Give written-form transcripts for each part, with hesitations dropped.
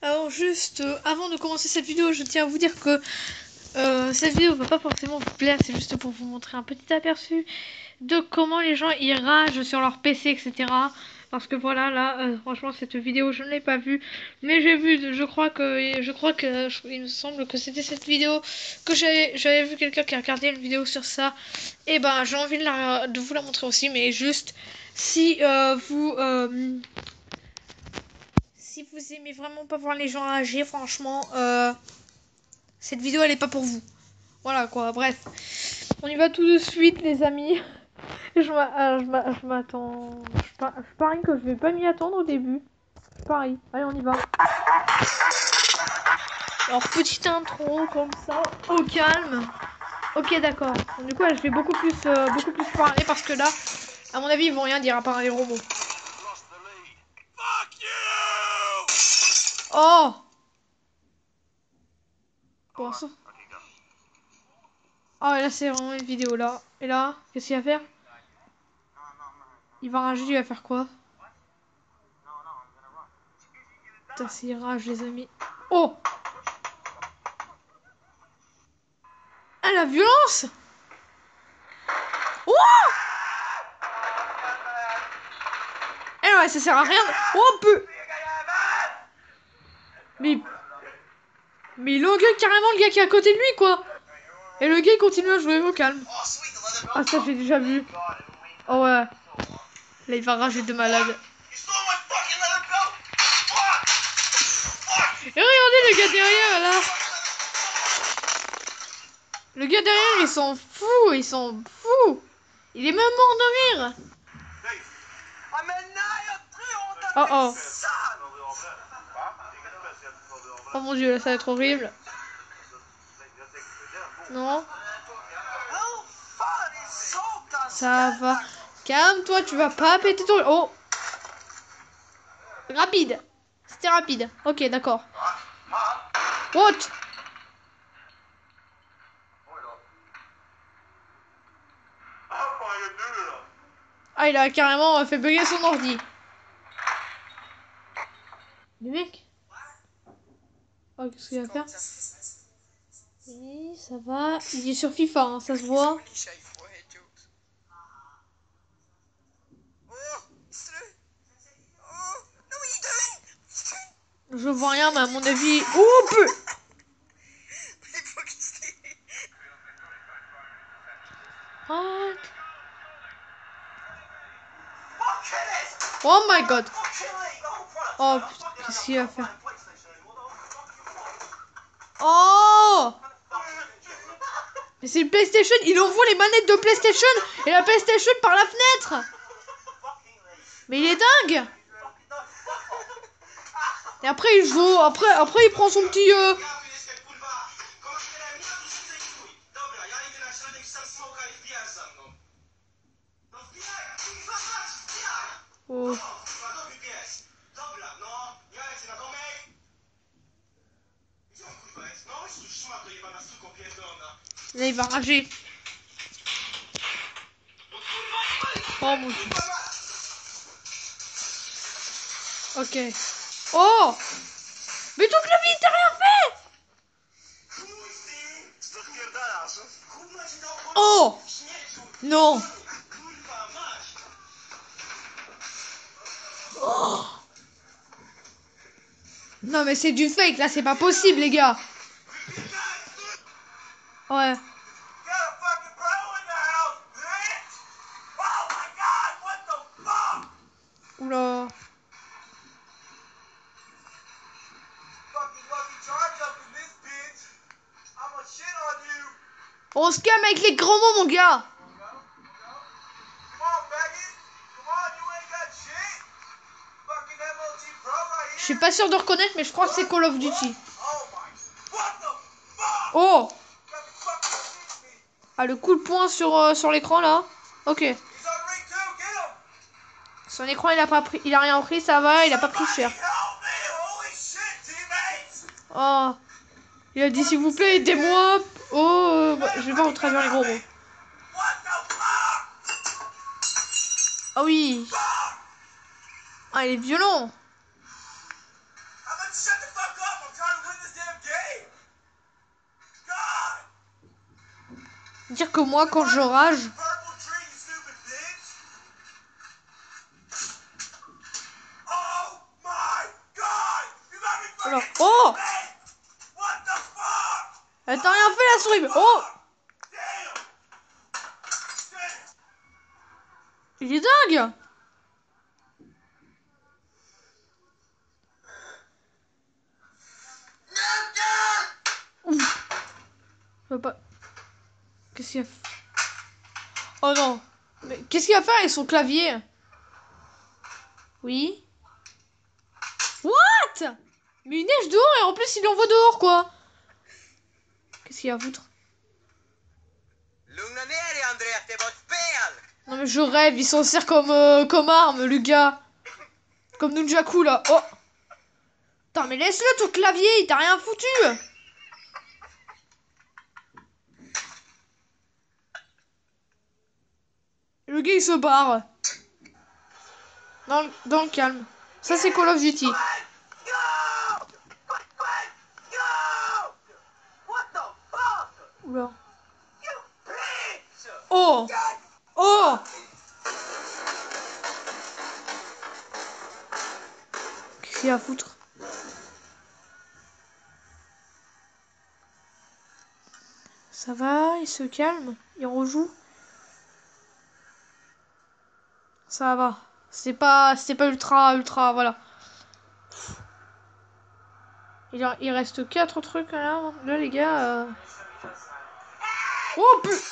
Alors juste avant de commencer cette vidéo, je tiens à vous dire que cette vidéo va pas forcément vous plaire, c'est juste pour vous montrer un petit aperçu de comment les gens y ragent sur leur PC, etc. Parce que voilà, là, franchement, cette vidéo, je ne l'ai pas vue, mais j'ai vu, il me semble que c'était cette vidéo que j'avais vu quelqu'un qui a regardé une vidéo sur ça. Et ben, j'ai envie de vous la montrer aussi, mais juste si si vous aimez vraiment pas voir les gens rager, franchement, cette vidéo elle est pas pour vous. Voilà quoi, bref. On y va tout de suite les amis. Je m'attends. Je parie que je vais pas m'y attendre au début. Je parie. Allez, on y va. Alors, petite intro comme ça, au calme. Ok, d'accord. Du coup, je vais beaucoup plus parler parce que là, à mon avis, ils vont rien dire à part les robots. Oh! Bon, ça. Oh, et là, c'est vraiment une vidéo là. Et là, qu'est-ce qu'il va faire? Il va rager, il va faire quoi? Putain, c'est rage, les amis. Oh! Ah, la violence! Oh! Eh ouais, ça sert à rien. Oh, peu! Mais il engueule carrément le gars qui est à côté de lui, quoi. Et le gars, il continue à jouer au calme. Ah, ça, j'ai déjà vu. Oh, ouais. Là, il va rager de malade. Et regardez le gars derrière, là. Le gars derrière, ils sont fous. Ils sont fous. Il est même mort de rire. Oh, oh. Oh mon dieu, là, ça va être horrible. Non. Ça va. Calme-toi, tu vas pas péter ton... Oh. Rapide. C'était rapide. Ok, d'accord. What? Ah, il a carrément fait bugger son ordi. Le mec? Oh, qu'est-ce qu'il va faire? Oui, ça va. Il est sur FIFA, hein, ça se voit. Je vois rien, mais à mon avis... Oh, peu! What? Oh my god! Oh, putain, qu'est-ce qu'il va faire? Oh! Mais c'est une PlayStation, il envoie les manettes de PlayStation et la PlayStation par la fenêtre! Mais il est dingue! Et après il joue, après il prend son petit... Oh. Là il va rager. Oh mon dieu. Ok. Oh! Mais toute la vie t'as rien fait! Oh! Non! Oh! Non mais c'est du fake là, c'est pas possible les gars. Ouais. Oula. On se calme avec les gros mots mon gars. Je suis pas sûr de reconnaître mais je crois que c'est Call of Duty. Oh! Ah le coup de poing sur l'écran là. Ok. Son écran il a pas pris, il a rien pris, ça va, il a pas pris cher. Oh. Il a dit s'il vous plaît aidez-moi. Oh, je vais voir au travers les gros mots. Ah oui. Ah il est violent. Dire que moi, quand je rage... Alors, oh! Elle t'a rien fait la souris, mais... Oh! Il est dingue! Ouf. Je peux pas... Qu'est-ce qu'il a fait? Oh non! Mais qu'est-ce qu'il va faire avec son clavier? Oui? What? Mais il neige dehors et en plus il l'envoie dehors, quoi! Qu'est-ce qu'il va foutre? Non mais je rêve, il s'en sert comme arme, le gars. Comme Nunjaku, là. Oh! Putain, mais laisse-le ton clavier, il t'a rien foutu! Le gars, il se barre. Dans le calme. Ça, c'est Call of Duty. Oula. Oh! Oh! Qu'est-ce qu'il y a à foutre? Ça va, il se calme, il rejoue. Ça va. C'était pas ultra, voilà. Il reste 4 trucs là. Là, les gars. Oh putain!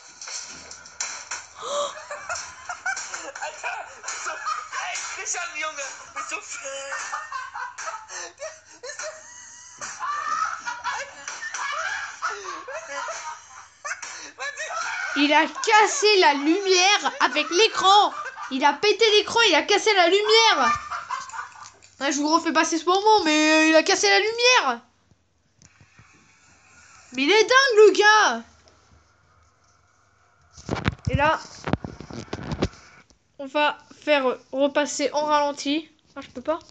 Il a cassé la lumière avec l'écran. Il a pété l'écran, il a cassé la lumière. Ouais, je vous refais passer ce moment, mais il a cassé la lumière. Mais il est dingue, le gars. Et là, on va faire repasser en ralenti. Ah, je peux pas.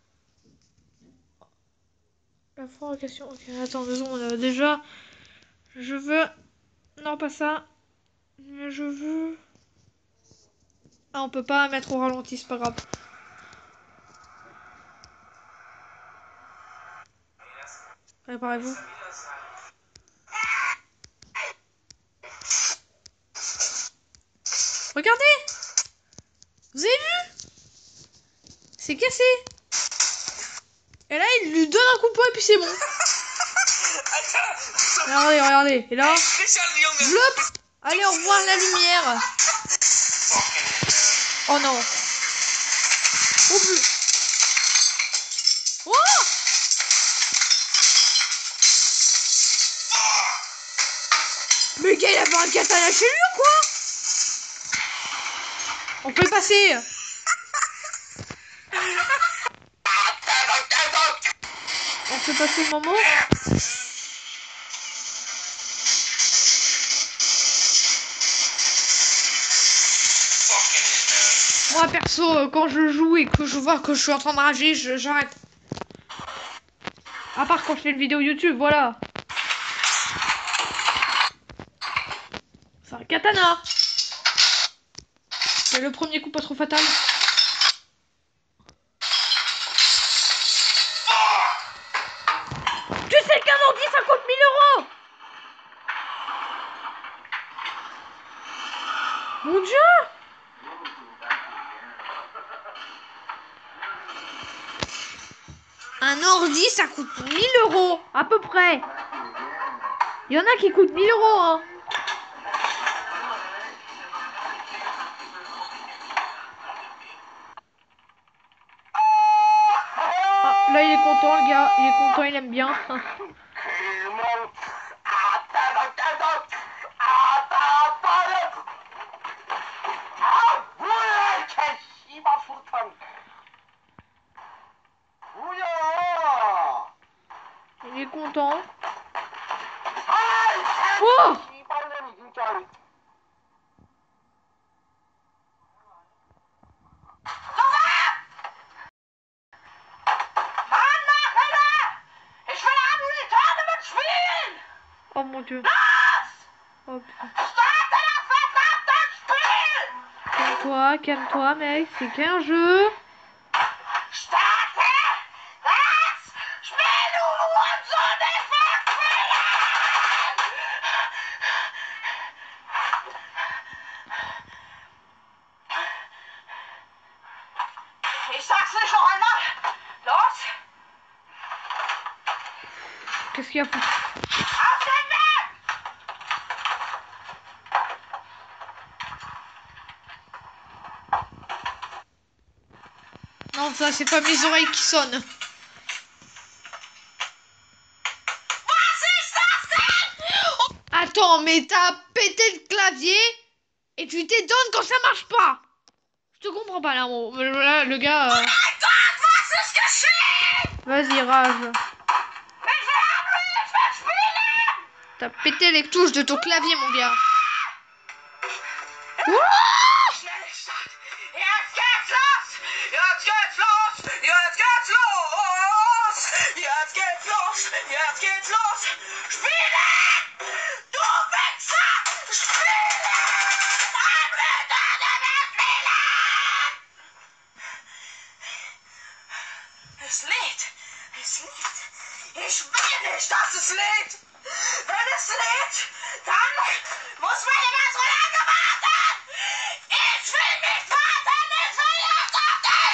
La fabrication. Ok, attends 2 secondes. Déjà, je veux... Non, pas ça. Mais je veux... Ah, on peut pas mettre au ralenti, c'est pas grave. Préparez-vous. Regardez! Vous avez vu? C'est cassé. Et là, il lui donne un coup de poing et puis c'est bon. Regardez, regardez. Et là, flop. Allez, au revoir la lumière. Oh non. Oh plus. Oh! Mais le gars, il avait un katana chez lui ou quoi? On peut le passer. On peut passer le moment. Moi perso, quand je joue et que je vois que je suis en train de rager, j'arrête. À part quand je fais une vidéo YouTube, voilà. C'est un katana. C'est le premier coup pas trop fatal. Tu sais qu'un ordi ça coûte 1000 €. Mon Dieu. Un ordi ça coûte 1000 € à peu près. Il y en a qui coûtent 1000 € hein. Ah, là il est content le gars, il est content, il aime bien. Il est content. Oh! Oh mon Dieu. Oh putain. Calme-toi, mec, c'est qu'un jeu. Qu'est-ce qu'il y a pour... Non, ça c'est pas mes oreilles qui sonnent. Attends, mais t'as pété le clavier et tu t'étonnes quand ça marche pas. Je te comprends pas là, là le gars. Vas-y, rage. T'as pété les touches de ton clavier, mon gars. Es lädt. Es lädt. Ich will nicht, dass es lädt. Wenn es lädt, dann muss man immer so lange warten. Ich will nicht warten. Ich will jetzt auf den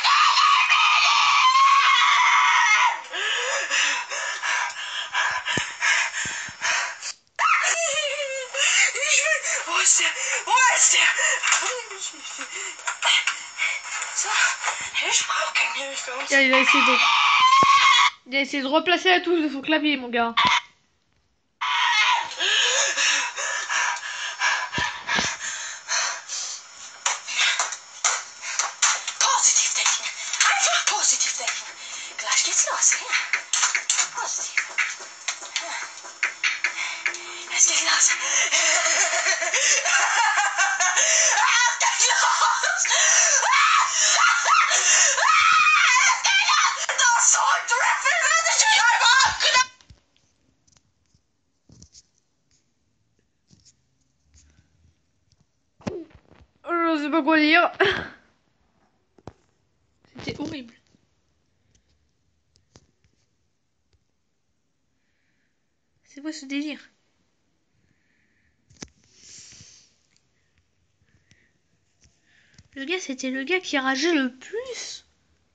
Ich will... Wo ist der? Wo ist der? So, ich brauche keine Hilfe. Il a essayé de replacer la touche de son clavier, mon gars. Positiv denken. Einfach positiv denken. Gleich geht's los. Ja. Positiv. Ja. Es geht los. Je sais pas quoi lire. C'était horrible. C'est quoi ce délire? Le gars, c'était le gars qui rageait le plus.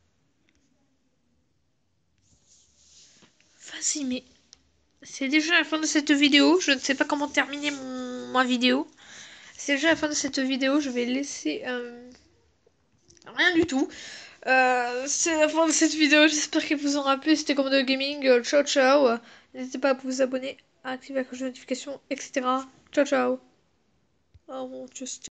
Vas-y, mais... C'est déjà la fin de cette vidéo. Je ne sais pas comment terminer ma vidéo. C'est déjà la fin de cette vidéo. Je vais laisser... rien du tout. C'est la fin de cette vidéo. J'espère qu'elle vous aura plu. C'était Commando Gaming. Ciao, ciao. N'hésitez pas à vous abonner, à activer la cloche de notification, etc. Ciao, ciao. Oh mon Dieu,